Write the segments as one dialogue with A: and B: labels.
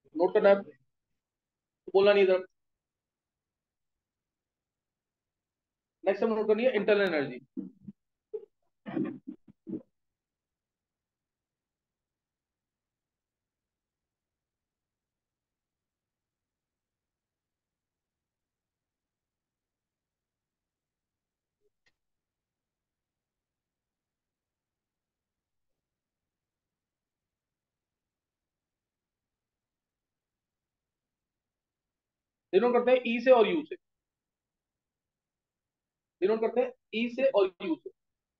A: Note करना है, बोलना नहीं इधर। नेक्स्ट हम नोट करनी है इंटरनल एनर्जी। डिनोट करते हैं ई से और यू से। डिनोट करते हैं ई से और यू से।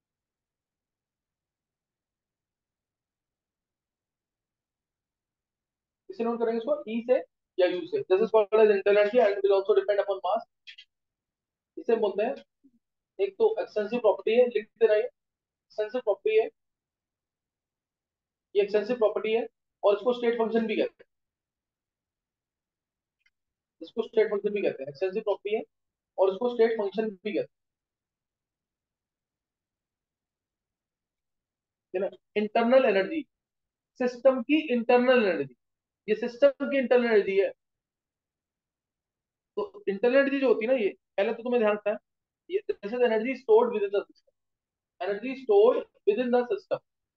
A: किससे नोट करेंगे इसको, ई से या यू से। This is called as internal energy and will also depend upon mass. इसे बोलते हैं, एक तो एक्सटेंसिव प्रॉपर्टी है, लिख देना ये एक्सटेंसिव प्रॉपर्टी है, ये एक्सटेंसिव प्रॉपर्टी है। और इसको स्टेट फंक्शन भी कहते हैं, इसको स्टेट फंक्शन भी कहते हैं, एक्सटेंसिव प्रॉपर्टी है और इसको स्टेट फंक्शन भी कहते हैं ना। इंटरनल एनर्जी, सिस्टम की इंटरनल एनर्जी, ये सिस्टम की इंटरनल एनर्जी है। तो इंटरनल एनर्जी जो होती है ना, ये पहले तो तुम्हें ध्यान रखना है, ये this is energy stored within the system, energy stored within the system.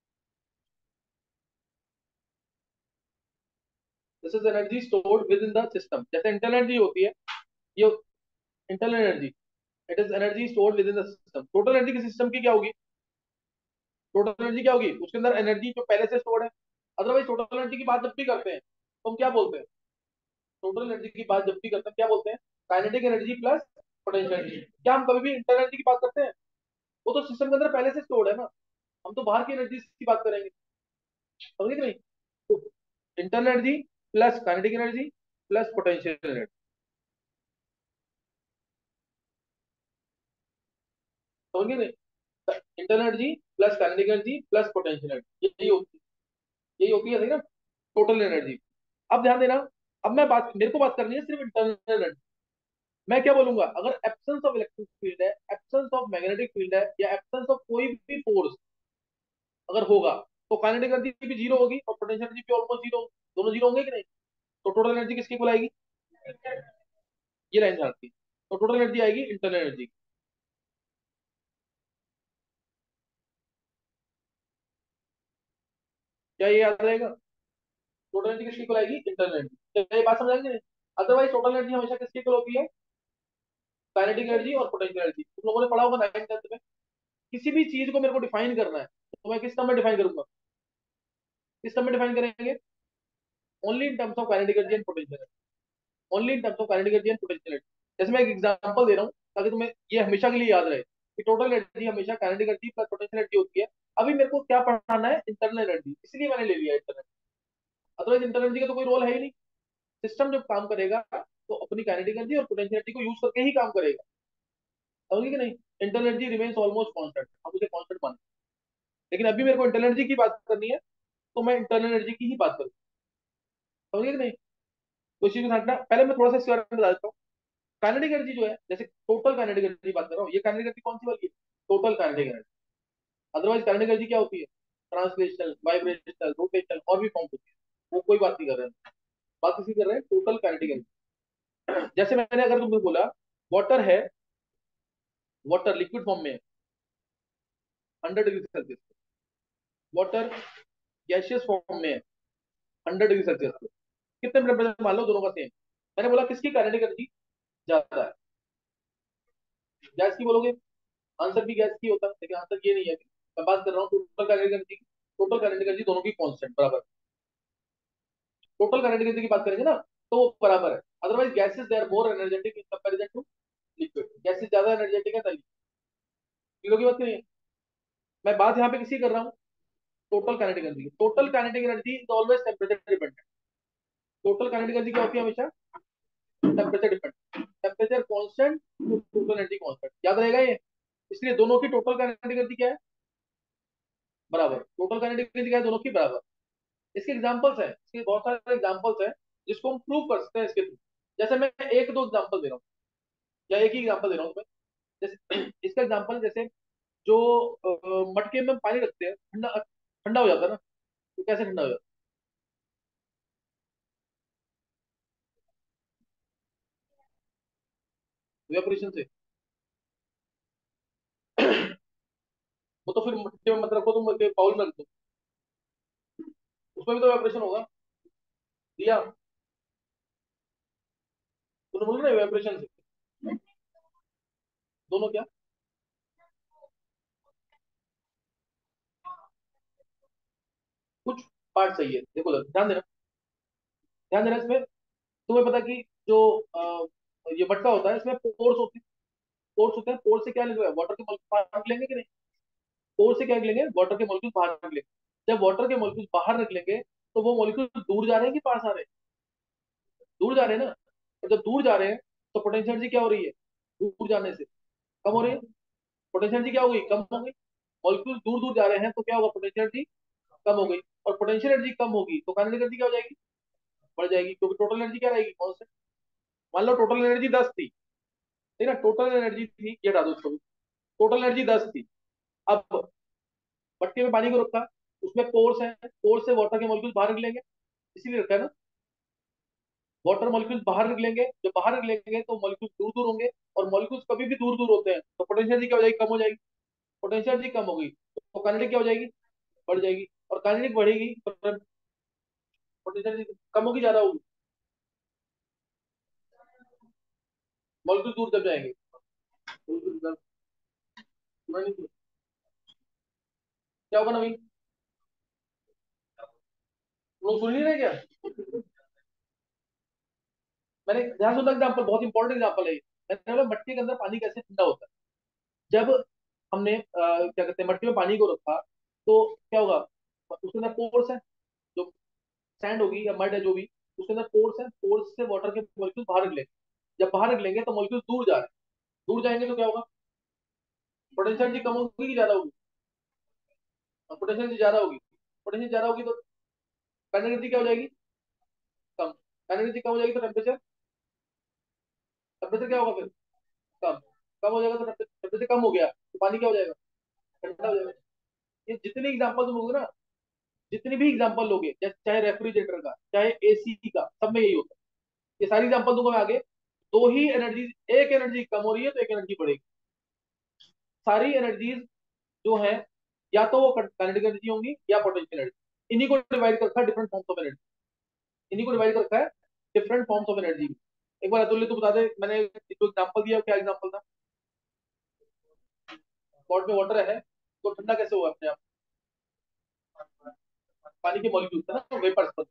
A: This is energy stored within the system. जैसे इंटरनल एनर्जी होती है, ये internal energy, it is energy stored within the system. Total energy की system की क्या होगी, total energy क्या होगी, उसके अंदर एनर्जी जो पहले से स्टोर्ड है। अदरवाइज टोटल एनर्जी की बात जब भी करते हैं तो हम क्या बोलते हैं, टोटल एनर्जी की बात जब भी करते हैं क्या बोलते हैं, kinetic energy plus potential energy. क्या हम कभी भी इंटरनल एनर्जी की बात करते हैं, वो तो सिस्टम के अंदर पहले से स्टोर्ड है ना, हम तो बाहर की एनर्जी की बात करेंगे, समझे कि नहीं। तो internal energy plus kinetic energy plus potential energy, समझे नहीं। Internal energy plus kinetic energy plus potential energy, यही होती है, सही ना, टोटल एनर्जी। अब ध्यान देना, अब मैं बात, मेरे को बात करनी है सिर्फ इंटरनल एनर्जी। मैं क्या बोलूंगा, अगर एब्सेंस ऑफ इलेक्ट्रिक फील्ड है, एब्सेंस ऑफ मैग्नेटिक फील्ड है, या एब्सेंस ऑफ कोई भी फोर्स अगर होगा, तो काइनेटिक एनर्जी भी जीरो होगी और पोटेंशियल एनर्जी भी ऑलमोस्ट जीरो, दोनों जीरो होंगे कि नहीं। तो टोटल एनर्जी किसकी बुलाएगी, ये लाइन आती है। तो टोटल एनर्जी आएगी इंटरनल एनर्जी। क्या ये याद रहेगा, टोटल एनर्जी किसकी बुलाएगी, इंटरनल एनर्जी। क्या ये बात समझ आएगी नहीं। अदरवाइज टोटल एनर्जी हमेशा किसकी इक्वल होती है, काइनेटिक एनर्जी और पोटेंशियल एनर्जी। तुम लोगों ने पढ़ा होगा 9th 10th में। किसी भी चीज को मेरे को डिफाइन करना है तो मैं किस टर्म में डिफाइन करूंगा, किस टर्म में डिफाइन करेंगे, only in terms of kinetic energy and potential energy, only in terms of kinetic energy and potential energy. जैसे मैं एक एग्जांपल दे रहा हूँ ताकि तुम्हें ये हमेशा के लिए याद रहे कि टोटल एनर्जी हमेशा kinetic energy plus potential energy होती है। अभी मेरे को क्या पढ़ाना है, इंटरनल एनर्जी, इसलिए मैंने ले लिया इंटरनल। अदरवाइज इंटरनल एनर्जी का तो कोई रोल है ही नहीं। सिस्टम जब काम करेगा तो अपनी काइनेटिक एनर्जी और पोटेंशियल एनर्जी को यूज करके ही काम करेगा, समझिए कि नहीं। Internal energy remains almost constant, हम उसे कांस्टेंट मानते हैं। लेकिन अभी मेरे को इंटरनल एनर्जी की बात करनी है तो मैं इंटरनल एनर्जी की ही बात करूँ, समझिए कि नहीं। तो इसी को समझना, पहले मैं थोड़ा सा इसके बारे में बता देता हूँ। काइनेटिक एनर्जी जो है, जैसे टोटल काइनेटिक एनर्जी बात कर रहा हूँ, ये काइनेटिक एनर्जी कौन सी वाली है, total kinetic energy. Otherwise kinetic energy क्या होती है, ट्रांसलेशनल, वाइब्रेशनल, रोटेशनल और भी फॉर्म होती है, वो कोई बात नहीं कर रहे हैं। बात इसी कर रहे हैं टोटल काइनेटिक एनर्जी। जैसे मैंने अगर तुमने बोला वाटर है, वाटर लिक्विड फॉर्म में है 100 degree Celsius, water gaseous form में है 100 डिग्री सेल्सियस पे। कितने टेम्परेचर मान लो दोनों का सेम। मैंने बोला किसकी काइनेटिक एनर्जी ज्यादा है, गैस की बोलोगे, आंसर भी गैस की होता है, लेकिन आंसर ये नहीं है। मैं बात कर रहा हूँ टोटल काइनेटिक एनर्जी की। टोटल काइनेटिक एनर्जी दोनों की कांस्टेंट बराबर, टोटल काइनेटिक एनर्जी की बात करेंगे ना तो वो बराबर है। Otherwise gases they are more energetic in comparison to liquid, gases ज्यादा एनर्जेटिक है लिक्विड की बात नहीं है। मैं बात यहाँ पे किसी कर रहा हूँ, total kinetic energy. Total kinetic energy is always temperature dependent. Total kinetic energy क्या होती है हमेशा, temperature dependent, temperature constant total energy constant, याद रहेगा ये। इसलिए दोनों की टोटल काइनेटिक एनर्जी क्या है, बराबर। टोटल काइनेटिक एनर्जी क्या है, दोनों की बराबर। इसके एग्जांपल्स हैं, इसके बहुत सारे एग्जांपल्स हैं जिसको हम प्रूव कर सकते हैं इसके थ्रू। जैसे मैं एक दो एग्जांपल दे रहा हूँ, या एक ही एग्जांपल दे रहा हूँ तुम्हें। जैसे इसका एग्जांपल, जैसे जो मटके में पानी रखते हैं, ठंडा ठंडा हो जाता है ना, तो कैसे ठंडा हो जाता इवेपोरेशन से। वो तो फिर मट्टी में मत रखो, तुम बाउल में रख दो, उसमें भी तो इवेपोरेशन होगा। दिया, तूने बोला ना इवेपोरेशन से। दोनों क्या? कुछ पार्ट सही है, देखो ध्यान देना, ध्यान देना इसमें। तुम्हें पता कि जो ये मटका होता है इसमें पोर्स होते हैं, पोर्स होते हैं, पोर्स से क्या निकलेगा, वाटर के मॉलिक्यूल बाहर निकलेंगे कि नहीं? पोर्स से क्या निकलेंगे, वाटर के मॉलिक्यूल बाहर निकलेंगे। जब वाटर के मॉलिक्यूल बाहर निकलेंगे तो वो मॉलिक्यूल दूर जा रहे हैं कि पास आ रहे हैं? दूर जा रहे हैं ना। और जब दूर जा रहे हैं तो पोटेंशियल एनर्जी क्या हो रही है, दूर जाने से कम हो रही है। पोटेंशियल एनर्जी क्या हो गई, कम हो गई। मॉलिक्यूल दूर दूर जा रहे हैं तो क्या होगा, पोटेंशियल एनर्जी कम हो गई। और पोटेंशियल एनर्जी कम होगी तो काइनेटिक एनर्जी क्या हो जाएगी, बढ़ जाएगी, क्योंकि टोटल एनर्जी क्या रहेगी, कांस्टेंट। मान लो टोटल एनर्जी 10 थी, ठीक है ना, टोटल एनर्जी थी, ये हटा दो उसको भी। टोटल एनर्जी 10 थी। अब मटके में पानी को रखा, उसमें पोर्स है, पोर्स से वाटर के मॉलिक्यूल बाहर निकलेंगे, इसीलिए रखा है ना। वाटर मॉलिक्यूल बाहर निकलेंगे, जब बाहर निकलेंगे तो मॉलिक्यूल दूर दूर होंगे, और मॉलिक्यूल्स कभी भी दूर दूर होते हैं तो पोटेंशियल एनर्जी क्या हो जाएगी, कम हो जाएगी। पोटेंशियल एनर्जी कम होगी तो काइनेटिक क्या हो जाएगी, बढ़ जाएगी। और काइनेटिक बढ़ेगी तो पोटेंशियल एनर्जी कम होगी, ज्यादा होगी, मॉलिक्यूल दूर जब जाएंगे। मॉलिक्यूल दूर- क्या होगा नवीन, लोग सुन नहीं रहे क्या? मैंने ध्यान सुनना, एग्जाम्पल बहुत इंपॉर्टेंट एग्जाम्पल है ये। मैंने बोला मटके के अंदर पानी कैसे ठंडा होता है। जब हमने क्या कहते हैं मटके में पानी को रखा तो क्या होगा, उसके अंदर पोर्स है, जो सैंड होगी या मड है जो भी, उसके अंदर पोर्स है, पोर्स से वाटर के मॉलिक्यूल बाहर निकलेंगे। जब बाहर निकलेंगे तो मॉलिक्यूल दूर जा रहे हैं, दूर जाएंगे तो क्या होगा, पोटेंशियल एनर्जी कम होगी कि ज्यादा होगी? पोटेंशियल एनर्जी ज्यादा होगी, पोटेंशियल ज्यादा होगी तो काइनेटिक एनर्जी क्या हो जाएगी, कम। काइनेटिक एनर्जी कम हो जाएगी तो टेम्परेचर, टेम्परेचर क्या होगा फिर, कम। कम हो जाएगा तो टेम्परेचर कम हो गया तो पानी क्या हो जाएगा, ठंडा हो जाएगा। ये जितने एग्जाम्पल तुम लोगे ना, जितने भी एग्जाम्पल लोगे, जैसे चाहे रेफ्रिजरेटर का, चाहे एसी का, सब में यही होता है। ये सारी एग्जाम्पल दूंगा मैं आगे। दो ही एनर्जी, एक एनर्जी कम हो रही है तो एक एनर्जी बढ़ेगी। सारी एनर्जीज जो है, या तो वो काइनेटिक एनर्जी होंगी या पोटेंशियल एनर्जी। इन्हीं को डिवाइड कर रखा है डिफरेंट फॉर्म्स ऑफ एनर्जी, इन्हीं को डिवाइड कर रखा है डिफरेंट फॉर्म्स ऑफ एनर्जी। एक बार अतुल्य तू बता दे, मैंने जो एग्जाम्पल दिया क्या एग्जाम्पल था? पॉट में वाटर है तो ठंडा कैसे हुआ अपने आप, पानी के मॉलिक्यूल था ना, वेपर्स पर।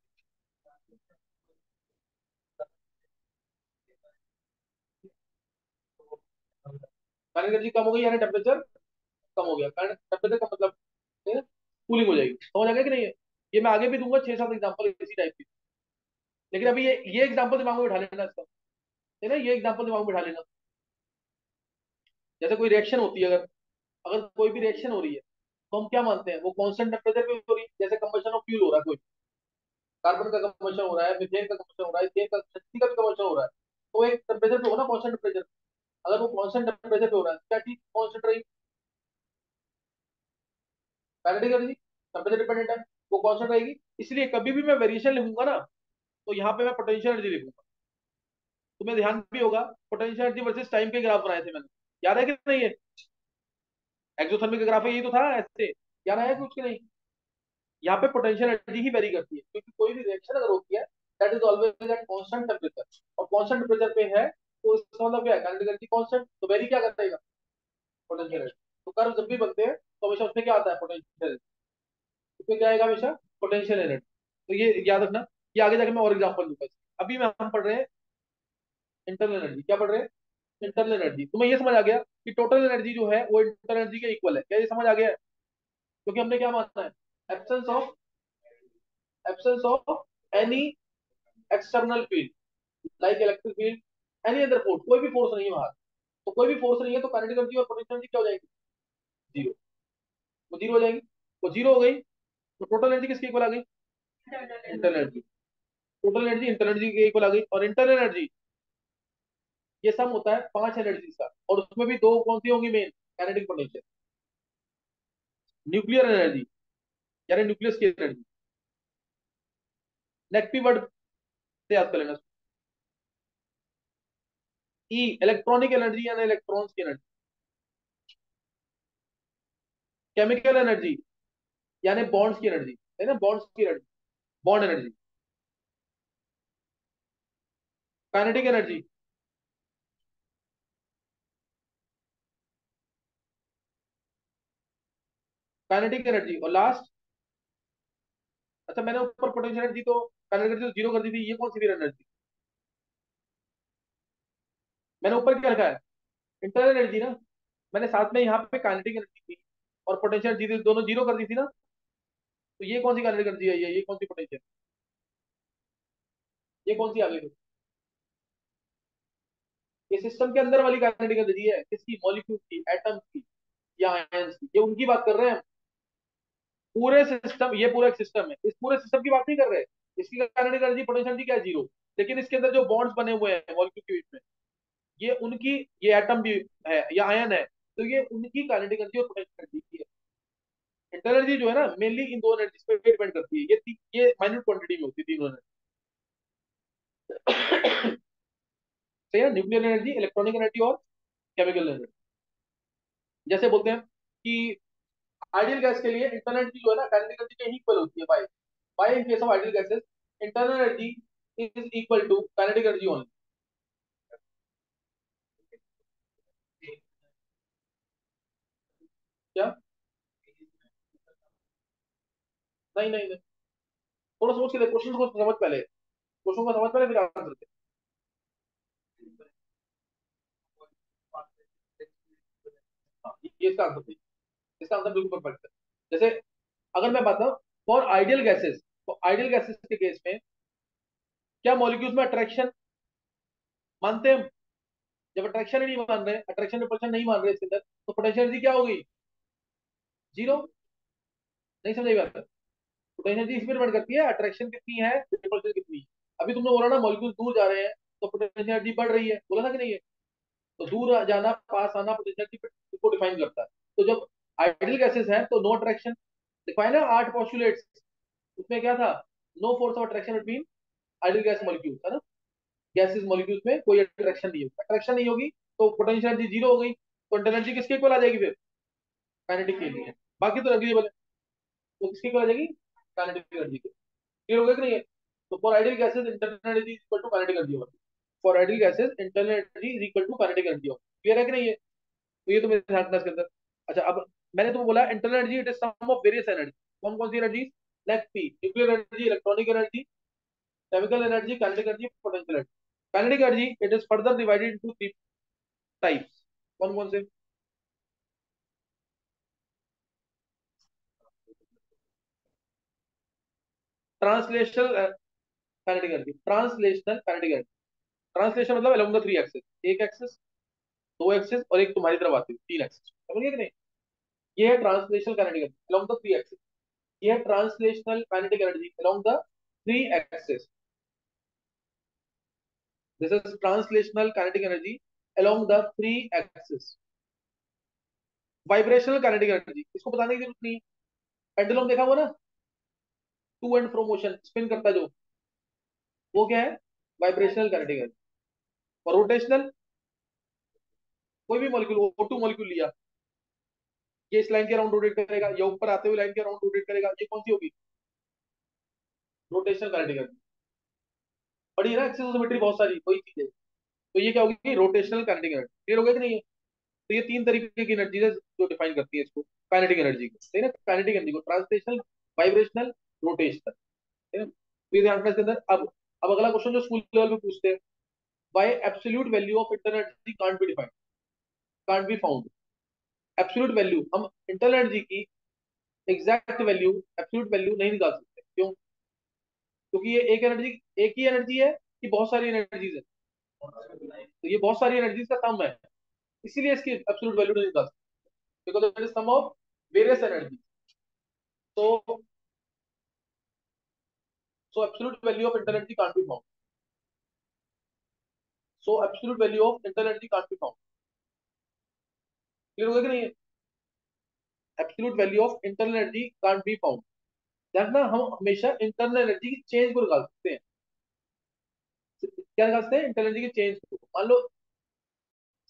A: काइनेटिक एनर्जी कम हो गई यानी टेम्परेचर कम हो गया, कारण टेम्परेचर का मतलब कूलिंग हो जाएगी, समझ आ गया कि नहीं है? ये मैं आगे भी दूंगा 6-7 एग्जाम्पल इसी टाइप की। लेकिन अभी ये एग्जाम्पल दिमाग में बिठा लेना इसका, है ना, ये एग्जाम्पल दिमाग में बिठा लेना। जैसे कोई रिएक्शन होती है, अगर अगर कोई भी रिएक्शन हो रही है तो हम क्या मानते हैं, वो कांस्टेंट टेम्परेचर पे हो रही है। जैसे कंबशन ऑफ फ्यूल हो रहा है, कोई कार्बन का कंबशन हो रहा है, मीथेन का कंबशन हो रहा है, इथेन का, शक्ति का भी कंबशन हो रहा है, तो एक टेम्परेचर पे होगा ना, कांस्टेंट टेम्परेचर। अगर वो कांस्टेंट टेम्परेचर पे हो रहा है क्या चीज कांस्टेंट रही, काइनेटिक एनर्जी, टेम्परेचर डिपेंडेंट है, वो कांस्टेंट रहेगी। इसलिए कभी भी मैं वेरिएशन लिखूंगा ना तो यहाँ पे मैं पोटेंशियल एनर्जी लिखूंगा। तुम्हें ध्यान भी होगा, पोटेंशियल एनर्जी वर्सेस टाइम के ग्राफ बनाए थे मैंने, याद है कि नहीं है? एक्सोथर्मिक का ग्राफ है, यही तो था ऐसे, याद आया कुछ कि नहीं? यहाँ पे पोटेंशियल एनर्जी ही वेरी करती है, क्योंकि कोई भी रिएक्शन अगर होती है that is always at constant temperature, और कांस्टेंट टेम्परेचर पे है तो इसका मतलब क्या है, काइनेटिक एनर्जी कांस्टेंट, तो वेरी क्या करेगा, पोटेंशियल एनर्जी। तो कर्व जब भी बनते हैं तो हमेशा उसमें क्या आता है, पोटेंशियल, उसमें क्या आएगा हमेशा, पोटेंशियल एनर्जी। तो ये याद रखना, ये आगे जाके मैं और एग्जांपल दूंगा। अभी मैं हम पढ़ रहे हैं इंटरनल एनर्जी, क्या पढ़ रहे हैं, इंटरनल एनर्जी। तुम्हें ये समझ आ गया कि टोटल एनर्जी जो है वो इंटरनल एनर्जी के इक्वल है, क्या ये समझ आ गया है? क्योंकि हमने क्या मानना है, absence of, absence of any external field like electric field, any other force, कोई भी फोर्स नहीं है बाहर, तो कोई भी फोर्स नहीं है तो काइनेटिक एनर्जी और पोटेंशियल एनर्जी क्या हो जाएगी, जीरो। वो जीरो हो जाएगी, वो जीरो हो गई तो टोटल एनर्जी किसके इक्वल आ गई, internal energy. Total energy internal energy के इक्वल आ गई। और इंटरनल एनर्जी ये सम होता है 5 एनर्जीज का, और उसमें भी दो कौन सी होंगी main, kinetic potential, nuclear energy यानी न्यूक्लियस की एनर्जी। नेगेटिव वर्ड से याद कर लेना, ई इलेक्ट्रॉनिक एनर्जी यानी इलेक्ट्रॉन्स की एनर्जी। केमिकल एनर्जी यानी बॉन्ड्स की एनर्जी, है ना, बॉन्ड्स की energy, bond energy. Kinetic energy, kinetic energy और लास्ट। अच्छा मैंने ऊपर पोटेंशियल एनर्जी तो काइनेटिक एनर्जी तो जीरो कर दी थी, ये कौन सी फिर एनर्जी? मैंने ऊपर क्या रखा है? इंटरनल एनर्जी ना। मैंने साथ में यहाँ पे काइनेटिक एनर्जी थी और पोटेंशियल एनर्जी दोनों जीरो कर दी थी ना। तो ये कौन सी काइनेटिक एनर्जी है? ये कौन सी पोटेंशियल, ये कौन सी आ गई? ये सिस्टम के अंदर वाली काइनेटिक एनर्जी है, किसकी? मॉलिक्यूल की, एटम की या आयंस की, ये उनकी बात कर रहे हैं हम। पूरे सिस्टम, ये पूरा एक सिस्टम है, इस पूरे सिस्टम की बात नहीं कर रहे। इसकी काइनेटिक एनर्जी पोटेंशियल एनर्जी क्या है? जीरो। लेकिन इसके अंदर जो बॉन्ड्स बने हुए हैं मॉलिक्यूल के बीच में, ये उनकी, ये एटम भी है या आयन है, तो ये उनकी काइनेटिक एनर्जी और पोटेंशियल एनर्जी की है। इंटरनल एनर्जी जो है ना, मेनली इन दो एनर्जीज पे डिपेंड करती है। ये माइन्यूट क्वांटिटी में होती है तीनों एनर्जी। सही है, न्यूक्लियर एनर्जी, इलेक्ट्रॉनिक एनर्जी और केमिकल एनर्जी। जैसे बोलते हैं कि आइडियल गैस के लिए इंटरनल एनर्जी जो है ना काइनेटिक एनर्जी के इक्वल होती है, by by in case of ideal gases internal energy is equal to kinetic energy only. क्या? नहीं नहीं नहीं, थोड़ा सोच के देख, क्वेश्चन को समझ पहले, क्वेश्चन को समझ पहले फिर आंसर दे। हाँ, ये इसका आंसर थी, इसका आंसर बिल्कुल परफेक्ट है। जैसे अगर मैं बात करूं फॉर आइडियल गैसेस, तो आइडियल गैसेस के केस में क्या मॉलिक्यूल्स में अट्रैक्शन मानते हैं हम? जब अट्रैक्शन ही नहीं मान रहे, अट्रैक्शन रिपल्शन नहीं मान रहे इसके अंदर, तो पोटेंशियल एनर्जी क्या हो गई? जीरो। नहीं समझ बात? पोटेंशियल एनर्जी इसमें डिपेंड करती है अट्रैक्शन कितनी है, रिपल्शन कितनी है। अभी तुमने बोला ना मॉलिक्यूल दूर जा रहे हैं तो पोटेंशियल एनर्जी बढ़ रही है, बोला था कि नहीं है? तो दूर जाना, पास आना पोटेंशियल एनर्जी को डिफाइन करता है। तो जब आइडियल गैसेस है तो नो अट्रैक्शन, डिफाइन है 8 पोस्टुलेट्स, उसमें क्या था? No force of attraction between ideal gas molecule, है ना। गैसेस मॉलिक्यूल्स में कोई अट्रैक्शन नहीं होगी, अट्रैक्शन नहीं होगी तो पोटेंशियल एनर्जी जीरो हो गई, तो एनर्जी किसके इक्वल आ जाएगी फिर? काइनेटिक के लिए। बाकी तो नेग्लिजिबल है, तो किसके इक्वल आ जाएगी? काइनेटिक एनर्जी के। क्लियर हो गया कि नहीं है? तो for ideal gases internal energy equal to kinetic energy होगी। For ideal gases internal energy is equal to kinetic energy होगी। क्लियर है कि नहीं है? तो ये तो मेरे ध्यान रखना इसके अंदर। अच्छा अब मैंने तुमको बोला internal energy it is sum of various energy. कौन कौन सी energy? Next P, nuclear energy, electronic energy, chemical energy, kinetic energy, potential energy. Kinetic energy it is further divided into three types. कौन कौन से? Translational kinetic energy, translational kinetic energy. Translation मतलब along the three axis, एक axis, दो axis और एक तुम्हारी तरफ आती है, तीन एक्सिस, समझ गए कि नहीं? ये है translational kinetic energy along the three axis. ये है translational kinetic energy along the three axis. This is translational kinetic energy along the three axis. Vibrational kinetic energy, इसको बताने की जरूरत नहीं है। पेंडुलम देखा हुआ ना, to and fro motion, spin करता है जो, वो क्या है? Vibrational kinetic energy. और रोटेशनल, कोई भी मॉलिक्यूल, ओ टू मॉलिक्यूल लिया, ये इस लाइन के अराउंड रोटेट करेगा या ऊपर आते हुए लाइन के अराउंड रोटेट करेगा, ये कौन सी होगी? Rotational kinetic energy. पढ़ी है ना एक्सिस ऑफ सिमेट्री बहुत सारी, वही चीज है। तो ये क्या होगी? Rotational kinetic energy. क्लियर हो गया कि नहीं है? तो ये तीन तरीके की एनर्जी है जो डिफाइन करती है इसको, काइनेटिक एनर्जी को, सही ना। काइनेटिक एनर्जी को ट्रांसलेशनल, वाइब्रेशनल, रोटेशनल, है ना। तो ये ध्यान रखना इसके अंदर। अब अगला क्वेश्चन जो स्कूल लेवल पे पूछते हैं, why absolute value of internal energy can't be defined, can't be found. Absolute value, हम इंटरनल एनर्जी की एग्जैक्ट वैल्यू, एब्सोल्यूट वैल्यू नहीं निकाल सकते। क्यों? क्योंकि ये एक एनर्जी, एक ही एनर्जी है कि बहुत सारी एनर्जीज है? तो ये बहुत सारी एनर्जीज का सम है, इसीलिए इसकी एब्सोल्यूट वैल्यू नहीं निकाल सकते, because it is sum of various energy. तो so absolute value of internal energy can't be found. So absolute value of internal energy can't be found. Clear हो गया कि नहीं? Absolute value of internal energy can't be found. देखना, हम हमेशा internal energy की change को निकाल सकते हैं। क्या निकाल सकते हैं? इंटरनल एनर्जी की चेंज को। मान लो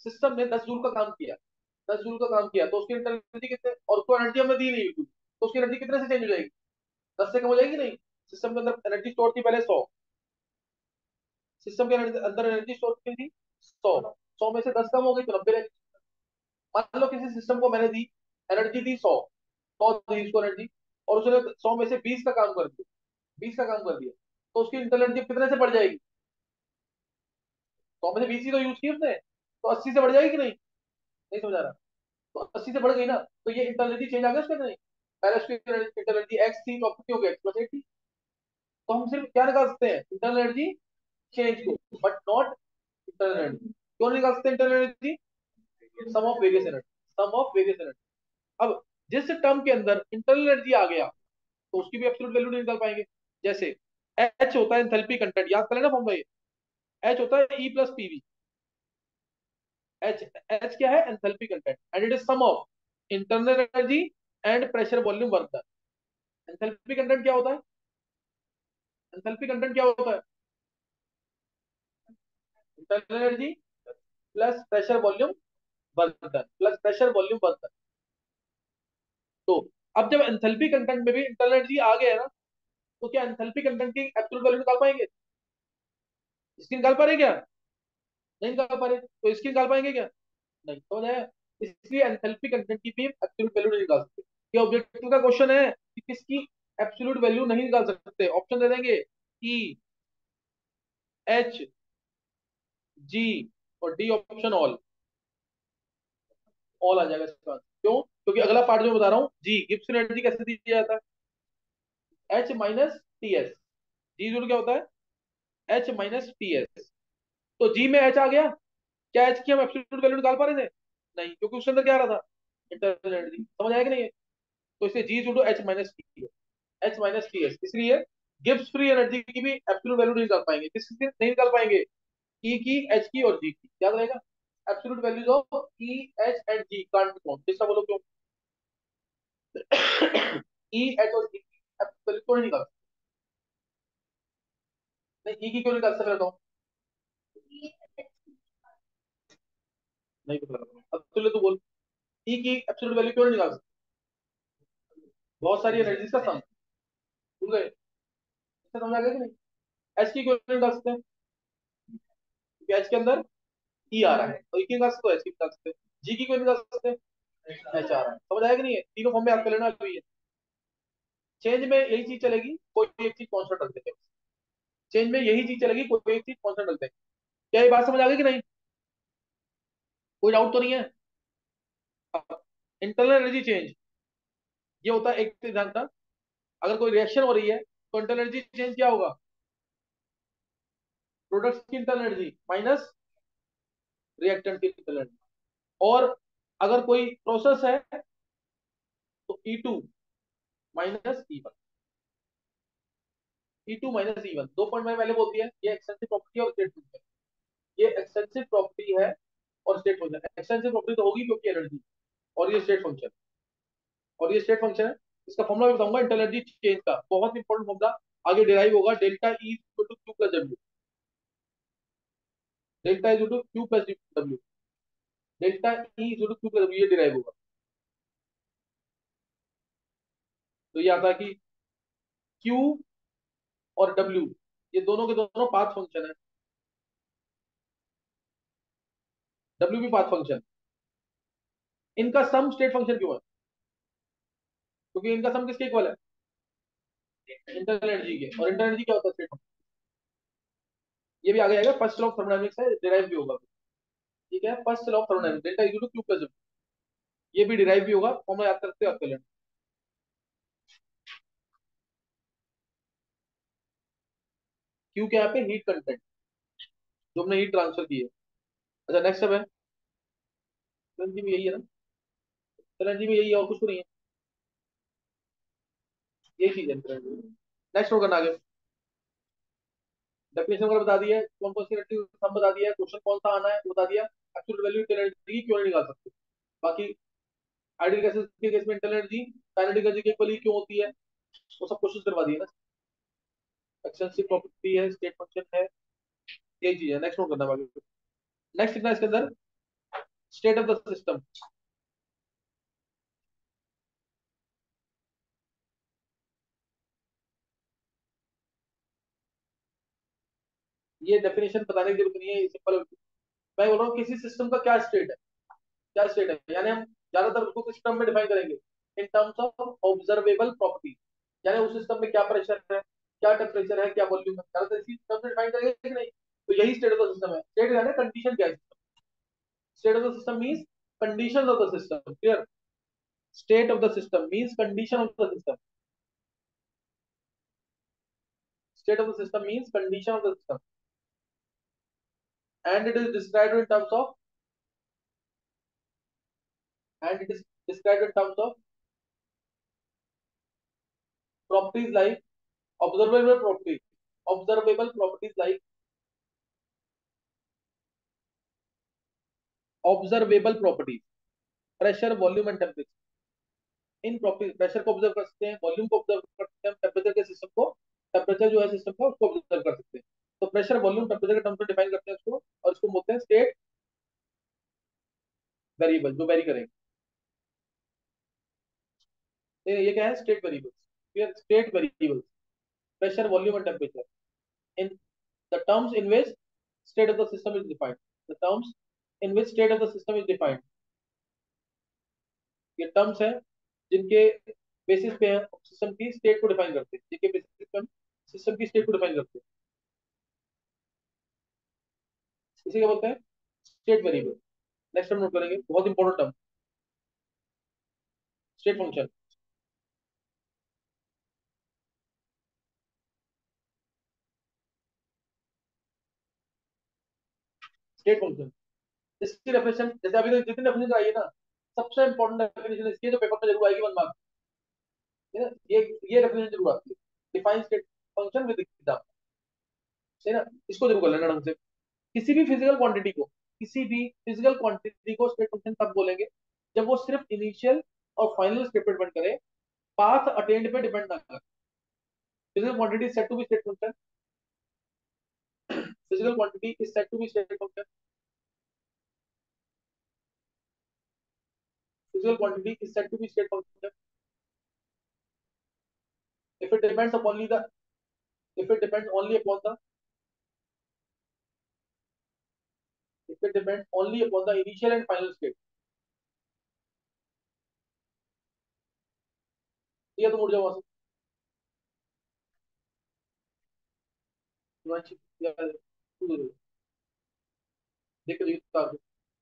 A: सिस्टम ने 10 जूल का काम किया, 10 जूल का काम किया, तो उसकी इंटरनल एनर्जी कितने, और उसको एनर्जी हमने दी नहीं बिल्कुल, तो उसकी एनर्जी कितने से चेंज हो जाएगी, 10 से कम हो जाएगी नहीं। सिस्टम के अंदर एनर्जी स्टोर थी पहले 100, सिस्टम के अंदर एनर्जी स्टोर की थी 100, 100 में से 10 कम हो गई तो 90 रह गई। मान लो किसी सिस्टम को मैंने दी, एनर्जी दी 100, 100 दी उसको एनर्जी, और उसने 100 में से 20 का काम कर दिया, 20 का काम कर दिया, तो उसकी इंटरनल एनर्जी कितने से बढ़ जाएगी, 100 में से 20 ही तो यूज की उसने, तो 80 से बढ़ जाएगी कि नहीं, नहीं समझ आ रहा, तो 80 से बढ़ गई ना, तो ये इंटरनल चेंज आ गया उसके अंदर नहीं, पहले उसकी इंटरनल एक्स थी तो अब कितनी हो गई, एक्स प्लस 8 थी। तो हम सिर्फ क्या निकाल सकते हैं, इंटरनल एनर्जी चेंज को, बट नॉट इंटरनल एनर्जी। क्यों नहीं निकाल सकते internal energy, sum of various energy, sum of various energy. अब जिस टर्म के अंदर इंटरनल एनर्जी आ गया तो उसकी भी एब्सोल्यूट वैल्यू नहीं निकाल पाएंगे। जैसे एच होता है एंथैल्पी कंटेंट, याद कर लेना फॉर्म में, एच होता है E plus PV, H, H क्या है, enthalpy content, and it is sum of internal energy and pressure volume work done. Enthalpy content क्या होता है, एंथैल्पी कंटेंट क्या होता है, internal energy plus pressure volume work done, plus pressure volume work done. तो अब जब एंथैल्पी कंटेंट में भी इंटरनल एनर्जी आ गया है ना, तो क्या एंथैल्पी कंटेंट की एब्सोल्यूट वैल्यू निकाल पाएंगे, इसकी निकाल पा रहे क्या, नहीं निकाल पा रहे, तो इसकी निकाल पाएंगे क्या, नहीं, समझ आया। इसलिए एंथैल्पी कंटेंट की भी एब्सोल्यूट वैल्यू नहीं निकाल सकते। ये ऑब्जेक्टिव का क्वेश्चन है कि किसकी एब्सोल्यूट वैल्यू नहीं निकाल सकते, ऑप्शन दे देंगे ई, एच, जी और डी, ऑप्शन ऑल, ऑल आ जाएगा इसका आंसर। क्यों, क्योंकि अगला पार्ट जो मैं बता रहा हूँ, जी गिब्सन एनर्जी कैसे दी जाता है, H minus T S, G जरूर क्या होता है, एच माइनस टी एस, तो जी में एच आ गया, क्या एच की हम एब्सोल्यूट वैल्यू निकाल पा रहे थे, नहीं, क्योंकि उसके अंदर क्या आ रहा था, इंटरनल एनर्जी, समझ आएगा नहीं, तो इसे G to H minus T, H minus T S, इसलिए गिब्स फ्री एनर्जी की भी एब्सोल्यूट वैल्यू नहीं निकाल पाएंगे, किसकी नहीं निकाल पाएंगे, ई की, एच की और जी की, याद रहेगा, absolute values of E, H and G can't be found, इसका बोलो क्यों, ई, एच और जी की एब्सोल्यूट वैल्यू क्यों नहीं निकाल सकते, नहीं ई की क्यों निकाल सकते, बताओ, नहीं पता लगा, अब तुझे तू बोल, ई की एब्सोल्यूट वैल्यू क्यों नहीं निकाल सकते, बहुत सारी एनर्जीज का सम, भूल गए, इससे समझ आ गया कि नहीं, एच की क्यों नहीं निकाल सकते, क्योंकि एच के अंदर ई आ रहा है, तो ई की निकाल सकते हो, एच की निकाल सकते हो, जी की क्यों नहीं निकाल सकते, एच आ रहा है, समझ आया कि नहीं है, तीनों फॉर्म में याद कर लेना अभी, चेंज में यही चीज चलेगी, कोई एक चीज कॉन्स्टेंट रख देंगे, चेंज में यही चीज चलेगी, कोई एक चीज कॉन्स्टेंट रख देंगे। क्या ये बात समझ आ गई कि नहीं, कोई डाउट तो नहीं है। इंटरनल एनर्जी चेंज ये होता है, एक चीज ध्यान रखना, अगर कोई रिएक्शन हो रही है तो इंटरनल एनर्जी चेंज क्या होगा, प्रोडक्ट की इंटरनल एनर्जी माइनस रिएक्टेंट की इंटरनल एनर्जी, और अगर कोई प्रोसेस है तो E2 minus E1, E2 minus E1, दो पॉइंट मैंने पहले बोल दिया, ये एक्सटेंसिव प्रॉपर्टी और स्टेट फंक्शन, ये एक्सटेंसिव प्रॉपर्टी है और स्टेट फंक्शन, एक्सटेंसिव प्रॉपर्टी तो होगी क्योंकि एनर्जी, और ये स्टेट फंक्शन, और ये स्टेट फंक्शन है, इसका फॉर्मुला भी बताऊंगा इंटरनल एनर्जी चेंज का, बहुत इंपॉर्टेंट फॉर्मुला, आगे डिराइव होगा, delta E equal to Q plus W, delta is to Q plus W, delta E is to Q plus W, ये डिराइव होगा, तो ये आता है कि क्यू और डब्ल्यू ये दोनों के दोनों पाथ फंक्शन है, डब्ल्यू भी पाथ फंक्शन, इनका सम स्टेट फंक्शन क्यों है, क्योंकि इनका सम किसके इक्वल है, इंटरनल एनर्जी के, और इंटरनल एनर्जी क्या होता है, स्टेट फंक्शन, ये भी आगे आएगा, फर्स्ट लॉ ऑफ थर्मोडायनेमिक्स है, डिराइव भी होगा, ठीक है, first law of thermodynamics, delta is to Q plus W, ये भी डिराइव भी होगा, फॉर्मुला याद करते याद कर लेना, क्यू क्या यहाँ पे हीट कंटेंट, जो हमने हीट ट्रांसफर की है। अच्छा नेक्स्ट स्टेप है, एनर्जी में यही है ना, एनर्जी में यही है और कुछ तो नहीं है, यही चीज है नेक्स्ट करना आगे, डेफिनेशन वगैरह बता दिया है, कौन कौन सी एनर्जी सब बता दिया है, क्वेश्चन कौन सा आना है वो बता दिया, एब्सोल्यूट वैल्यू एनर्जी क्यों नहीं निकाल सकते, बाकी आइडियल गैसेस के केस में इंटरनल एनर्जी काइनेटिक एनर्जी के इक्वल क्यों होती है, वो सब क्वेश्चन करवा दिए ना, एक्सटेंसिव प्रॉपर्टी है, स्टेट फंक्शन है, यही चीज है, नेक्स्ट नोट करना बाकी, नेक्स्ट लिखना इसके अंदर, स्टेट ऑफ द सिस्टम। ये डेफिनेशन बताने की जरूरत नहीं है, ये सिंपल। मैं बोल रहा हूँ किसी सिस्टम का क्या स्टेट है, क्या स्टेट है, यानी हम ज्यादातर उसको किस टर्म में डिफाइन करेंगे, in terms of observable property. यानी उस सिस्टम में क्या प्रेशर है, क्या टेम्परेचर है, क्या वॉल्यूम है, ज्यादातर इसी टर्म से डिफाइन करेंगे कि नहीं। तो यही स्टेट ऑफ द सिस्टम है। स्टेट यानी कंडीशन क्या है, state of the system means condition of the system. Clear? State of the system means condition of the system. State of the system means condition of the system, and it is described in terms of and it is described in terms of properties like observable properties, observable properties like observable properties, pressure, volume and temperature। इन properties, pressure को observe कर सकते हैं, volume को observe कर सकते हैं, temperature के सिस्टम को, टेम्परेचर जो है सिस्टम का उसको ऑब्जर्व कर सकते हैं। तो प्रेशर, वॉल्यूम, टेम्परेचर के टर्म्स में डिफाइन करते हैं उसको, और इसको बोलते हैं स्टेट वेरिएबल, जो वेरी करेंगे। ये क्या है? State variables. State variables, pressure, volume and temperature in the terms in which state of the system is defined, the terms in which state of the system is defined। ये terms हैं जिनके basis पे हम system की state को define करते हैं, जिनके बेसिस पे हम सिस्टम की स्टेट को डिफाइन करते हैं। इसी क्या बोलते हैं? State variable. नेक्स्ट हम नोट करेंगे, बहुत important term, state function. State function, इसकी डेफिनेशन जैसे अभी तक जितनी डेफिनेशन आई है ना, सबसे इंपॉर्टेंट डेफिनेशन इसकी है जो पेपर में जरूर आएगी 1 मार्क। है ना? ये डेफिनेशन जरूर आती है, define state function with example. है ना? इसको जरूर कर लेना ढंग से। किसी भी फिजिकल क्वांटिटी को, किसी भी फिजिकल क्वांटिटी को स्टेट फंक्शन तब बोलेंगे जब वो सिर्फ इनिशियल और फाइनल स्टेट पे डिपेंड करे, पाथ अटेंड पे डिपेंड ना करे। Physical quantity set to be state function, physical quantity is set to be state function, physical quantity is set to be state function if it depends upon the if it depends only upon the if it depends only upon the initial and final state। ये तो मुड़ जाओ वहां से, हिमांशी, देखो देखो,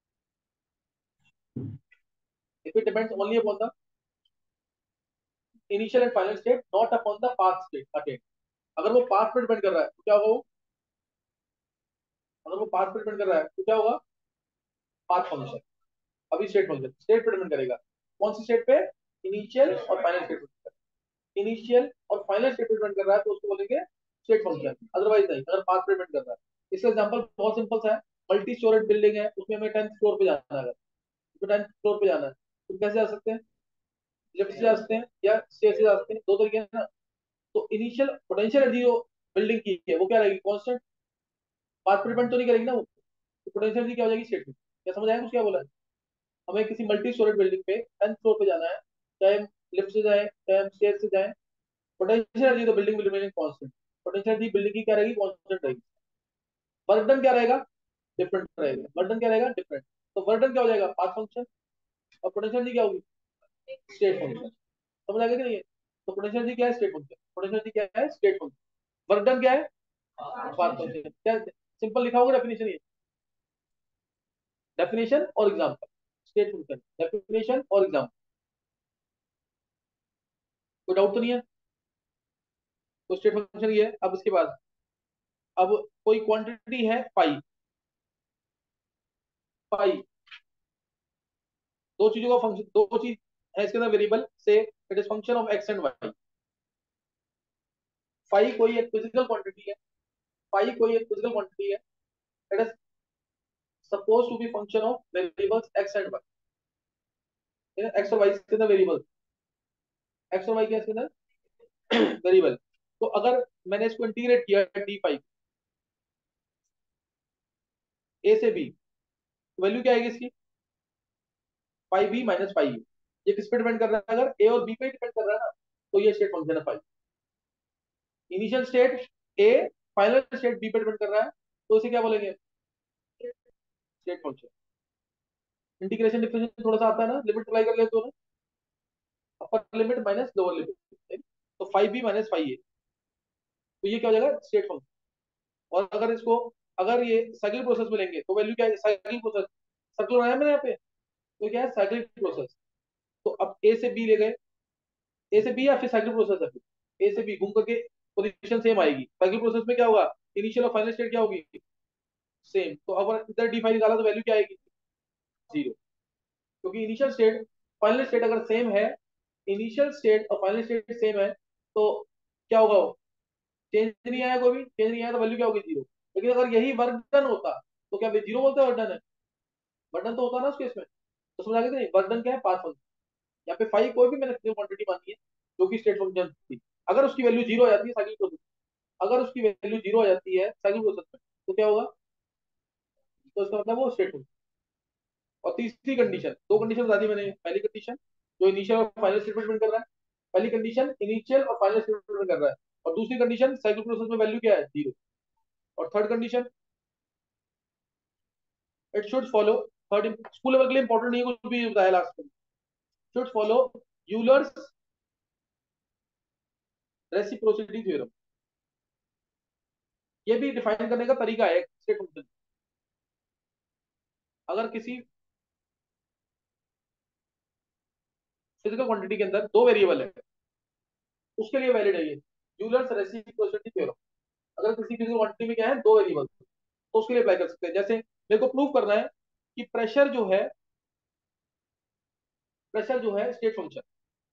A: if it depends only upon the initial and final state not upon the path state attained। अगर वो पाथ पे डिपेंड कर रहा है तो क्या होगा वो, अगर वो पाथ पे डिपेंड कर रहा है तो क्या होगा? Path function. अभी स्टेट फंक्शन स्टेट पे डिपेंड करेगा, कौन सी स्टेट पे? इनिशियल और फाइनल स्टेट पे। इनिशियल और फाइनल स्टेट पे डिपेंड कर रहा है तो उसको बोलेंगे स्टेट फंक्शन, अदरवाइज नहीं, अगर पाथ पे डिपेंड कर रहा है। इसका एग्जांपल बहुत सिंपल सा है, मल्टी स्टोरेड बिल्डिंग है, उसमें हमें 10th फ्लोर पे जाना है, तो 10th फ्लोर पे जाना है तो कैसे जा सकते हैं? लिफ्ट से जा सकते हैं या स्टेयर से जा सकते हैं, दो तरीके हैं ना। तो इनिशियल पोटेंशियल एनर्जी जो बिल्डिंग की है वो क्या रहेगी? कांस्टेंट, पाथ पे डिपेंड तो नहीं करेगी ना वो। तो पोटेंशियल एनर्जी क्या हो जाएगी? स्टेट में। क्या समझ आया कुछ क्या बोला है? हमें किसी मल्टी स्टोरेज बिल्डिंग पे 10th फ्लोर पे जाना है, चाहे हम लिफ्ट से जाए चाहे हम स्टेयर से जाए, पोटेंशियल एनर्जी तो building will remain constant. Potential energy building की क्या रहेगी? कांस्टेंट रहेगी। वर्क क्या रहेगा? डिफरेंट रहेगा। वर्क क्या रहेगा? डिफरेंट। तो वर्क क्या हो जाएगा? Path function. और पोटेंशियल एनर्जी क्या होगी? State function. समझ आ गया कि नहीं? तो पोटेंशियल एनर्जी क्या है? State function. पोटेंशियल एनर्जी क्या है? State function. वर्क क्या है? Path function. क्या सिंपल लिखा होगा डेफिनेशन? ये डेफिनेशन और एग्जांपल, स्टेट फंक्शन, डेफिनेशन और एग्जांपल। कोई डाउट तो नहीं है? तो स्टेट फंक्शन ये है। अब उसके बाद, अब कोई क्वांटिटी है पाई, पाई दो चीजों का फंक्शन, दो चीज है इसके अंदर वेरिएबल से, it is function of X and Y. Pi कोई एक फिजिकल क्वांटिटी है, पाई कोई एक फिजिकल क्वांटिटी है, it is suppose to be function of variables X and Y. X और वाई के अंदर वेरिएबल, एक्स और वाई के अंदर वेरिएबल। तो अगर मैंने इसको इंटीग्रेट किया डी पाई, ए से बी, वैल्यू क्या आएगी इसकी? Five B minus five A. ये किस पे डिपेंड कर रहा है? अगर ए और बी पे डिपेंड कर रहा है ना, तो ये स्टेट फंक्शन है five. Initial state A, final state B पे डिपेंड कर रहा है, तो इसे क्या बोलेंगे? State function. इंटीग्रेशन डिफरेंशियल थोड़ा सा आता है ना, लिमिट अप्लाई कर लेते हो ना, upper limit minus lower limit, तो five B minus five A, तो ये क्या हो जाएगा? State function. और अगर इसको, अगर ये साइक्लिक प्रोसेस में लेंगे तो वैल्यू क्या है? साइक्लिक प्रोसेस, सर्कल बनाया मैंने यहाँ पे, तो क्या है? Cyclic process. तो अब ए से बी ले गए, ए से बी या फिर साइक्लिक प्रोसेस है, फिर ए से बी घूम करके पोजीशन सेम आएगी। साइक्लिक प्रोसेस में क्या होगा? इनिशियल और फाइनल स्टेट क्या होगी? सेम। तो अगर इधर डी फाइव निकाला तो वैल्यू क्या आएगी? जीरो। क्योंकि इनिशियल स्टेट फाइनल स्टेट अगर सेम है, इनिशियल स्टेट और फाइनल स्टेट सेम है, तो क्या होगा? चेंज नहीं आया, कोई भी चेंज नहीं आया, तो वैल्यू क्या होगी? जीरो। लेकिन अगर यही वर्क डन होता तो क्या जीरो बोलते हैं? वर्क डन है, वर्क डन तो होता ना उस केस में। तो समझ आ गया कि नहीं? वर्क डन क्या है? Path function. यहाँ पे फाइव कोई भी मैंने क्वांटिटी मानी है जो कि स्टेट फंक्शन थी, अगर उसकी वैल्यू जीरो हो जाती है साइकिल प्रोसेस, अगर उसकी वैल्यू जीरो हो जाती है साइकिल प्रोसेस में, तो क्या होगा? तो इसका मतलब वो स्टेट फंक्शन। और तीसरी कंडीशन, दो कंडीशन बता दी मैंने। पहली कंडीशन जो इनिशियल और फाइनल स्टेटमेंट कर रहा है, पहली कंडीशन इनिशियल और फाइनल स्टेटमेंट कर रहा है, और दूसरी कंडीशन साइकिल प्रोसेस में वैल्यू क्या है? जीरो। और third condition, it should follow, third school level के लिए इंपॉर्टेंट नहीं है, कुछ भी बताया लास्ट में, should follow Euler's reciprocity theorem. ये भी डिफाइन करने का तरीका है स्टेट फंक्शन। अगर किसी फिजिकल क्वांटिटी के अंदर दो वेरिएबल है, उसके लिए वैलिड है ये यूलर्स रेसिप्रोसिटी थ्योरम। अगर किसी फिजिकल क्वांटिटी में क्या है? दो वेरिएबल, तो उसके लिए अप्लाई कर सकते हैं। जैसे मेरे को प्रूव करना है कि प्रेशर जो है स्टेट फंक्शन,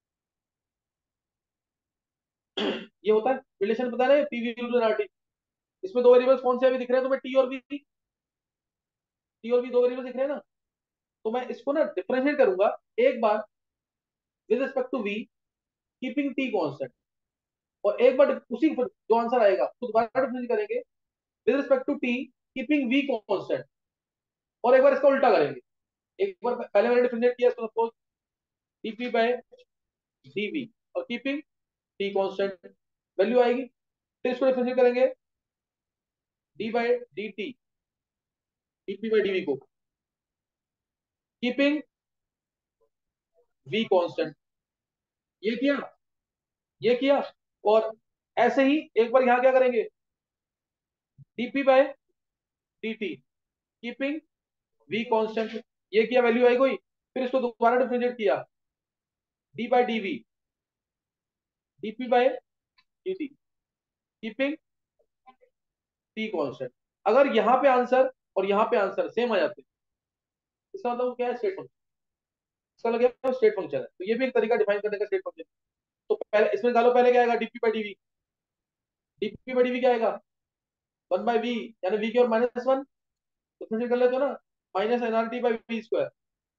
A: ये होता है रिलेशन, पता है ना, पीवी रूल आरटी। इसमें दो वेरिएबल्स कौन से अभी दिख रहे हैं तुम्हें? टी और बी दो वेरिएबल दिख रहे हैं ना। तो मैं इसको ना डिफरेंशिएट करूंगा एक बार with respect to V, keeping T constant, और एक बार उसी जो आंसर आएगा उसको दोबारा डिफरेंशिएट करेंगे with respect to T, keeping V constant, और एक बार इसका उल्टा करेंगे। एक बार पहले मैंने डिफरेंशिएट किया इसको, सपोज डीपी बाय डीवी, और कीपिंग टी कांस्टेंट, वैल्यू आएगी। फिर इसको डिफरेंशिएट करेंगे D by D T, DP by DV को, कीपिंग वी कांस्टेंट। ये किया, ये किया, और ऐसे ही एक बार यहां क्या करेंगे? DP by dt, keeping V constant. ये किया, वैल्यू आई कोई। फिर इसको दोबारा डिफरेंशिएट किया, D by DV, DP by dt, keeping T constant. अगर यहाँ पे आंसर और यहाँ पे आंसर सेम आ जाते, इसका मतलब क्या है? State function. इसका मतलब क्या है? स्टेट फंक्शन है। तो ये भी एक तरीका डिफाइन करने का स्टेट फंक्शन। तो पहले इसमें डालो, पहले क्या आएगा? DP by DV, DP by DV क्या आएगा? वन बाय वी, यानी वी की और माइनस वन, डिफरेंशिएट कर लेते हो ना, minus NRT by V square,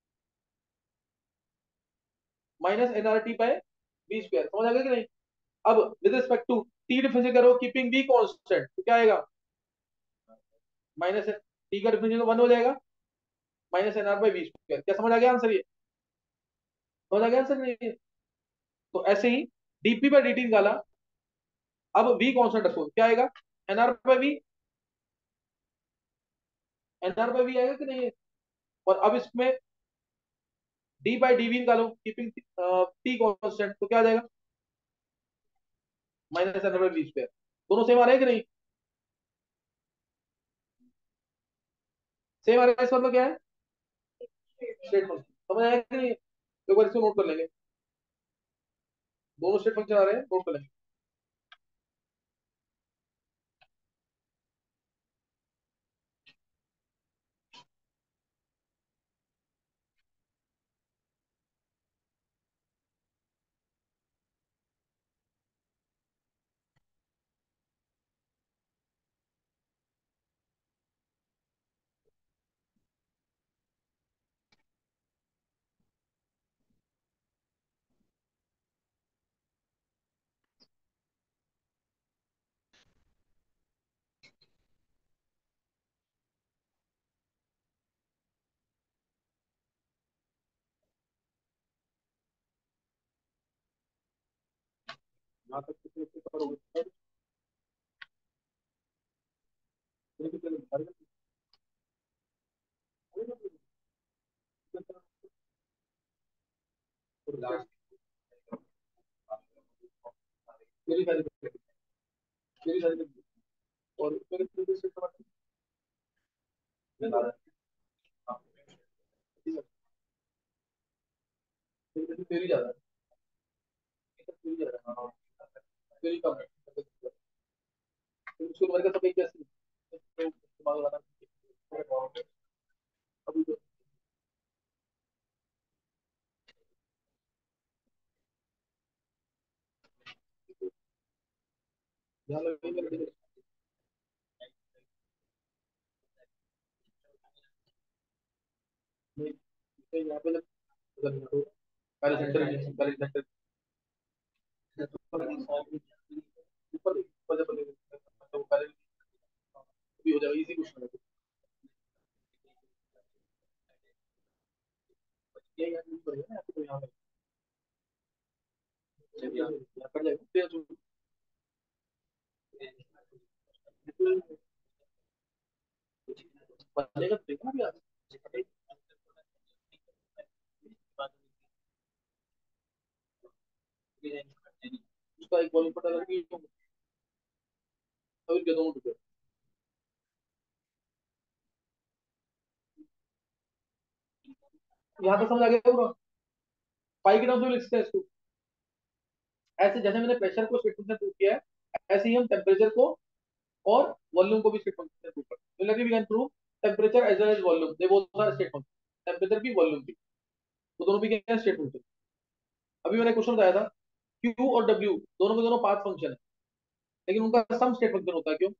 A: minus NRT by V square. समझ आ गया कि नहीं? अब with respect to T differentiate करो, कीपिंग बी कांस्टेंट, तो क्या आएगा? माइनस टी का डिफरेंशिएल वन हो जाएगा, minus N R by V square. क्या समझ आ गया आंसर? ये समझ आ गया आंसर नहीं? तो ऐसे ही डीपी बाई डी टी निकाला, अब वी कांस्टेंट रखो, क्या आएगा? N R by V, N R by V आएगा कि नहीं है? और अब इसमें डी बाई डी वी निकालो, कीपिंग टी कांस्टेंट, तो क्या आ जाएगा? Minus N R by V square. दोनों सेम आ रहे हैं कि नहीं? सेम आ रहा है, इसका मतलब क्या है? State function. समझ आया कि नहीं? एक बार इसको नोट कर लेंगे, दोनों स्टेट फंक्शन आ रहे हैं, नोट कर लेंगे। यहाँ तक कितने से करोगे? मेरी सारी मेरी सारी और मेरे पूरे से तेरी ज्यादा है, तेरी ज्यादा है, हाँ, तेरी कम है। उसके बारे का सब एक जैसे तो दिमाग लगाना अभी तो यहाँ लगे मेरे नहीं यहाँ पे जब पहले सेंटर पहले सेंटर ऊपर ऊपर ऊपर जब तो पहले भी हो जाएगा इजी क्वेश्चन है ये यहाँ यूज करेंगे ना तो यहाँ पे यहाँ कर जाएगा फिर जो बनेगा तो देखना भी आज उसका एक बॉलिंग पता लगी तो क्या दोनों टुकड़े यहाँ तो समझ आ गया पूरा पाई के नाम से लिख सकते हैं इसको ऐसे जैसे मैंने प्रेशर को स्टेट फंक्शन प्रूव किया है ऐसे ही हम टेम्परेचर को और वॉल्यूम को भी स्टेट फंक्शन से प्रूव करते हैं similarly we can prove temperature as well as volume they both are state function temperature भी वॉल्यूम भी तो दोनों भी क्या है स्टेट फंक्शन अभी मैंने क्वेश्चन बताया था क्यू और डब्ल्यू दोनों के दोनों पाथ फंक्शन है लेकिन उनका सम स्टेट फंक्शन होता है क्यों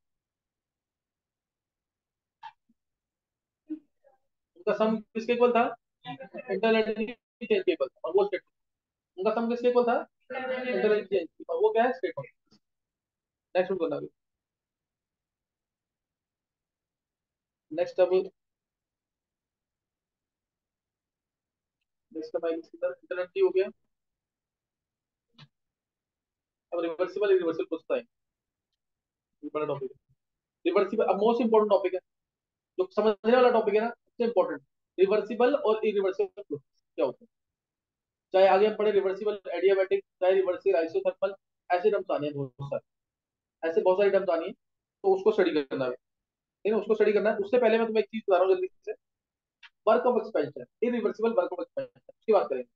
A: उनका सम किसके इक्वल था इंटरनल एनर्जी चेंज के इक्वल था और वो स्टेट उनका सम किसके इक्वल था इंटरनल एनर्जी चेंज और वो क्या है स्टेट फंक्शन नेक्स्ट करना अभी नेक्स्ट अब नेक्स्ट हमारी इंटरनल एनर्जी हो गया अब रिवर्सिबल इरिवर्सिबल पूछता है ये बड़ा टॉपिक है रिवर्सिबल अब मोस्ट इंपोर्टेंट टॉपिक है जो समझने वाला टॉपिक है ना सबसे इंपॉर्टेंट रिवर्सिबल और इरिवर्सिबल क्या होता है चाहे आगे हम पढ़े रिवर्सिबल एडियाबैटिक चाहे रिवर्सिबल आइसोथर्मल ऐसे टर्म्स आने हैं बहुत सारे ऐसे बहुत सारे टर्म्स आनी है तो उसको स्टडी करना है ठीक है उसको स्टडी करना है उससे पहले मैं तुम्हें एक चीज बता रहा हूँ जल्दी से work of expansion irreversible work of expansion उसकी बात करेंगे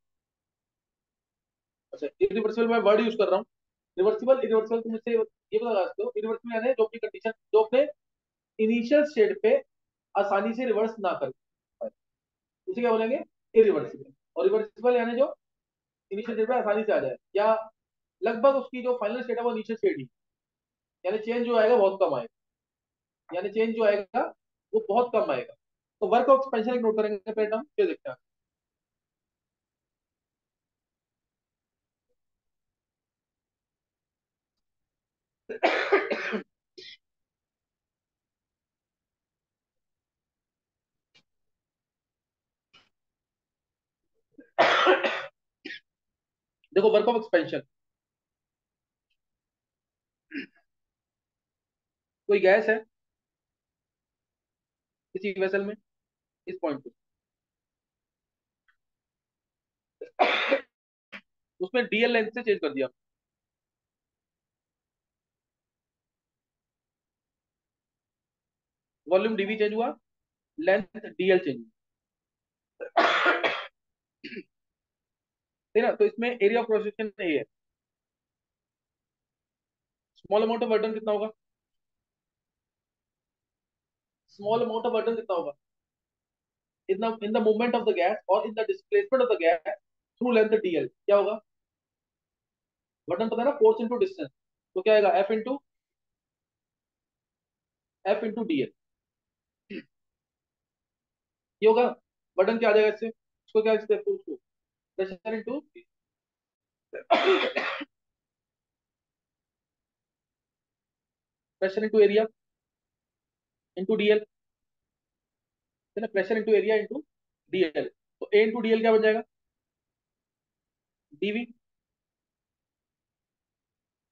A: अच्छा इरिवर्सिबल मैं वर्ड यूज कर रहा हूँ रिवर्सिबल इरिवर्सिबल तुम इससे ये पता लगा सकते हो इरिवर्सिबल यानी जो अपनी कंडीशन जो अपने इनिशियल स्टेट पे आसानी से रिवर्स ना कर पाए उसे क्या बोलेंगे इरिवर्सिबल और रिवर्सिबल यानी जो इनिशियल स्टेट पे आसानी से आ जाए या लगभग उसकी जो फाइनल स्टेट है वो इनिशियल स्टेट ही यानी चेंज जो आएगा बहुत कम आएगा यानी चेंज जो आएगा वो बहुत कम आएगा तो वर्क ऑफ एक्सपेंशन एक नोट करेंगे पहले हम क्या देखते हैं देखो वर्क ऑफ एक्सपेंशन कोई गैस है किसी वेसल में इस पॉइंट पे उसमें डीएल लेंथ से चेंज कर दिया वॉल्यूम डीवी चेंज हुआ लेंथ डीएल चेंज है ना तो इसमें एरिया ऑफ प्रोसेशन ए है स्मॉल अमाउंट ऑफ बर्डन कितना होगा स्मॉल अमाउंट ऑफ बर्डन कितना होगा in the movement of the gas और in the displacement of the gas through length DL क्या होगा बर्डन पता है ना फोर्स इंटू डिस्टेंस तो क्या आएगा एफ इंटू डीएल ये होगा बर्डन क्या आ जाएगा इससे उसको क्या लिखते हैं फोर्स को pressure into pressure into area into DL है ना pressure into area into DL तो ए इंटू डीएल क्या बन जाएगा डीवी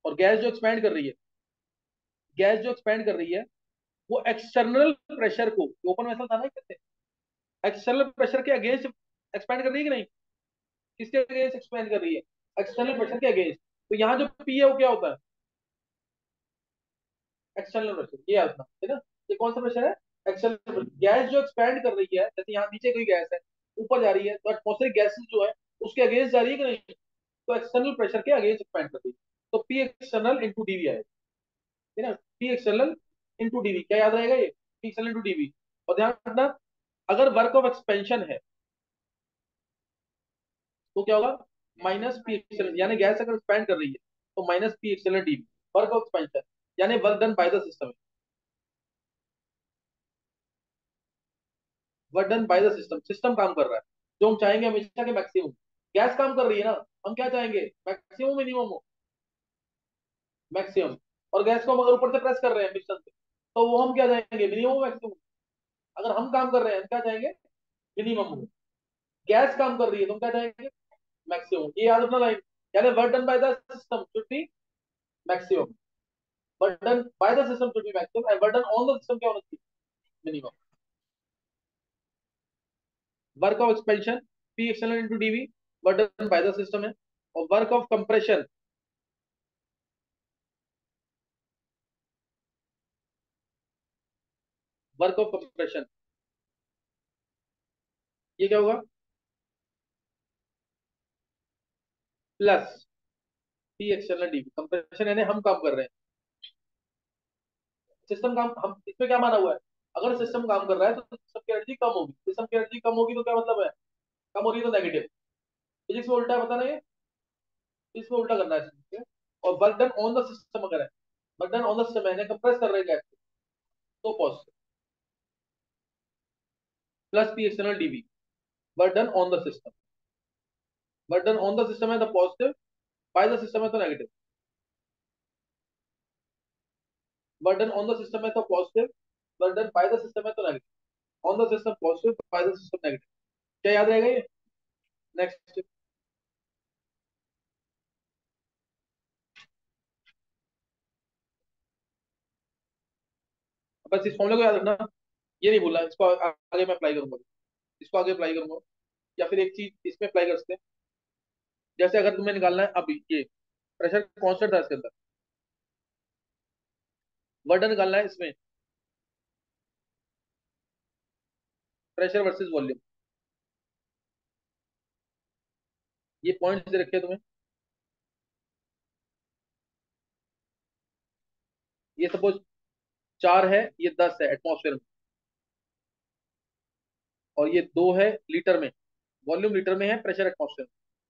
A: और गैस जो एक्सपैंड कर रही है, गैस जो एक्सपैंड कर रही है, वो एक्सटर्नल प्रेशर को, ओपन वेसल था ना कहते, एक्सटर्नल प्रेशर के अगेंस्ट एक्सपैंड कर रही है कि नहीं? किसके अगेंस्ट एक्सपैंड कर रही है? एक्सटर्नल प्रेशर के अगेंस्ट। तो यहाँ जो पी है वो क्या होता है? एक्सटर्नल प्रेशर, ये याद रखना है ना। ये कौन सा प्रेशर है? External pressure. गैस जो एक्सपैंड कर रही है, जैसे यहाँ नीचे कोई गैस है, ऊपर जा रही है, तो एटमॉस्फेरिक गैसेस जो है उसके अगेंस्ट जा रही है कि नहीं? तो एक्सटर्नल प्रेशर के अगेंस्ट एक्सपैंड कर रही है। तो पी एक्सटर्नल इंटू डीवी आएगा, है ना। पी एक्सटर्नल इंटू डीवी, क्या याद रहेगा ये? P external into DV. और ध्यान रखना, अगर वर्क ऑफ एक्सपेंशन है तो क्या होगा? माइनस पी एक्सटर्नल, यानी गैस अगर एक्सपैंड कर रही है तो minus P external DV, work of expansion, यानी work done by the system, work done by the system. System काम कर रहा है, जो हम चाहेंगे हमेशा के मैक्सिमम। गैस काम कर रही है ना, हम क्या चाहेंगे? मैक्सिमम मिनिमम हो, मैक्सिमम। और गैस को हम अगर ऊपर से प्रेस कर रहे हैं पिस्टन से, तो वो हम क्या चाहेंगे? Minimum maximum. अगर हम काम कर रहे हैं हम क्या चाहेंगे? मिनिमम हो। गैस काम कर रही है तो हम क्या चाहेंगे? मैक्सिमम। ये याद रखना लाइन, यानी work done by the system should be maximum, work done by the system should be maximum, and work done on the system क्या होना चाहिए? Minimum. Work of expansion P external into DV, work done by the system है। और work of compression, work of compression, ये क्या होगा? Plus P external DV. Compression यानी हम काम कर रहे हैं, सिस्टम काम, हम इसमें क्या माना हुआ है? अगर सिस्टम काम कर रहा है तो सिस्टम की एनर्जी कम होगी। सिस्टम की एनर्जी कम होगी तो क्या मतलब है? कम हो रही है तो नेगेटिव। फिजिक्स में उल्टा है, पता नहीं, इसमें उल्टा करना है इसमें। और work done on the system अगर है, work done on the system है, कंप्रेस कर रहे हैं गैस तो positive, plus P external DV, work done on the system. Work done on the system है तो पॉजिटिव, बाय द सिस्टम है तो negative. Work done on the system है तो positive, work done by the system है तो negative. On the system positive, by the system negative. क्या याद रहेगा ये? नेक्स्ट। बस इस फॉर्मूले को याद रखना, ये नहीं भूलना, इसको आगे मैं अप्लाई करूंगा, इसको आगे अप्लाई करूंगा। या फिर एक चीज इसमें अप्लाई कर सकते हैं, जैसे अगर तुम्हें निकालना है अभी ये प्रेशर कांस्टेंट था इसके अंदर, वर्डन निकालना है इसमें, प्रेशर वर्सेस वॉल्यूम। ये पॉइंट्स दे रखे हैं तुम्हें, ये सपोज 4 है, ये 10 है एटमॉस्फेयर में, और ये 2 है लीटर में, वॉल्यूम लीटर में है, प्रेशर एटमॉस्फेयर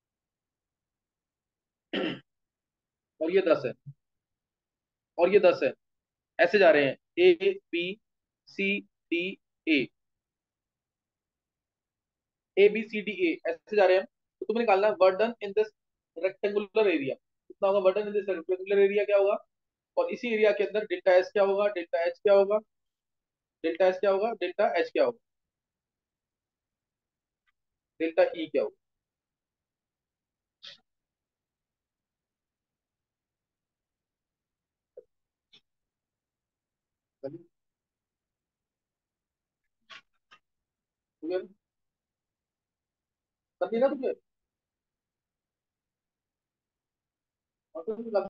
A: में। और ये 10 है, और ये 10 है, ऐसे जा रहे हैं, A B C D A, A B C D A, ऐसे जा रहे हैं। तो तुम्हें निकालना है work done in this rectangular area, कितना होगा work done in this rectangular area, क्या होगा? और इसी एरिया के अंदर डेल्टा एस क्या होगा, डेल्टा एच क्या होगा, डेल्टा एस क्या होगा, डेल्टा एच क्या होगा, डेल्टा ई क्या होगा? क्लियर? कर दिया ना तुझे? और तो